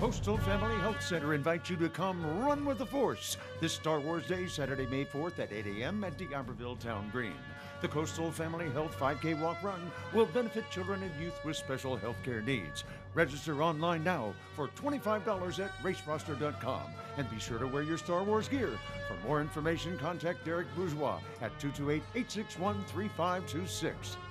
Coastal Family Health Center invites you to come run with the Force this Star Wars Day, Saturday, May 4th at 8 a.m. at D'Iberville Town Green. The Coastal Family Health 5K Walk Run will benefit children and youth with special health care needs. Register online now for $25 at raceroster.com and be sure to wear your Star Wars gear. For more information, contact Derek Bourgeois at 228-861-3526.